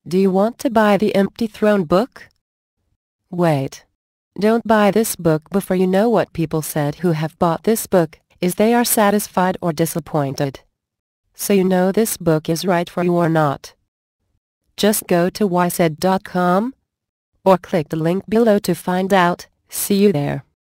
Do you want to buy the Empty Throne book? Wait. Don't buy this book before you know what people said who have bought this book, is they are satisfied or disappointed. So you know this book is right for you or not. Just go to whysaid.com or click the link below to find out. See you there.